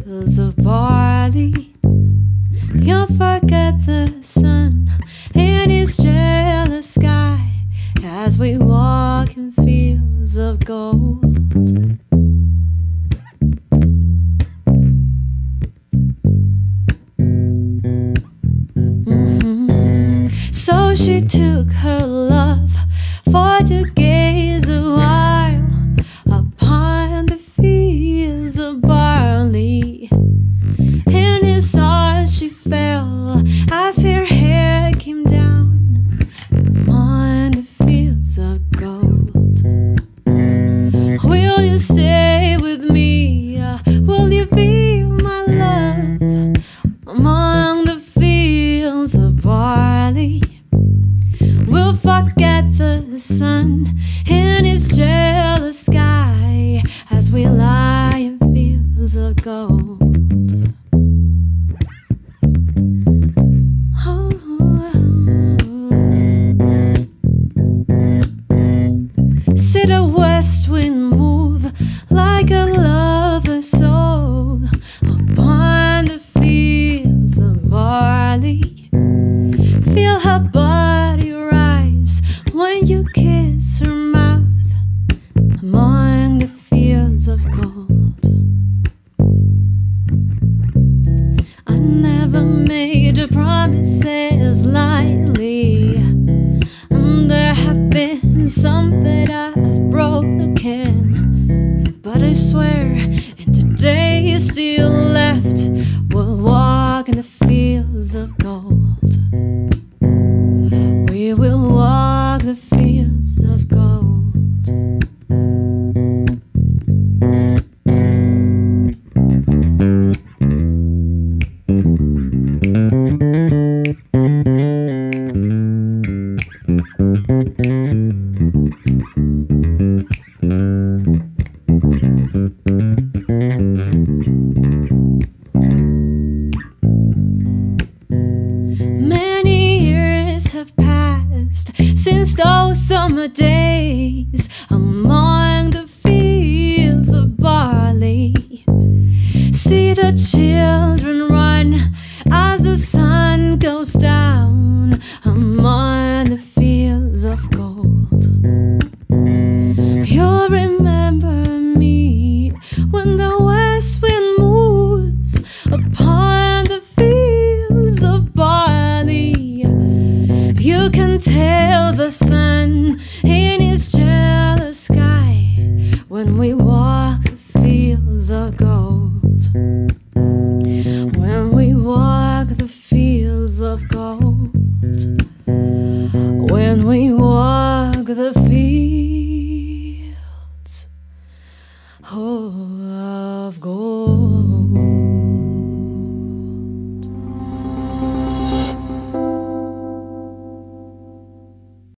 fields of barley. You'll forget the sun in his jealous sky as we walk in fields of gold. So she took her love for to gaze a while upon the fields of barley. In his arms she fell as her hair came down upon the fields of gold. Will you stay with me? Will you be my love among the fields of barley? We'll forget the sun in his jealous sky as we lie in fields of gold. See the west wind move like a lover's soul upon the fields of barley. Feel her body rise when you kiss her mouth among the fields of gold. I never made promises lightly, and there have been some that I've broken, but I swear in the days still left we'll walk in the fields of gold. We will walk the fields of gold. Many years have passed since those summer days among the fields of barley. See the children run as the sun goes down among the fields of gold. You'll remember me when the west wind moves upon the fields of barley. You can tell the sun in his jealous sky when we walk the fields of gold. When we walk the fields of gold. When we walk the fields of gold.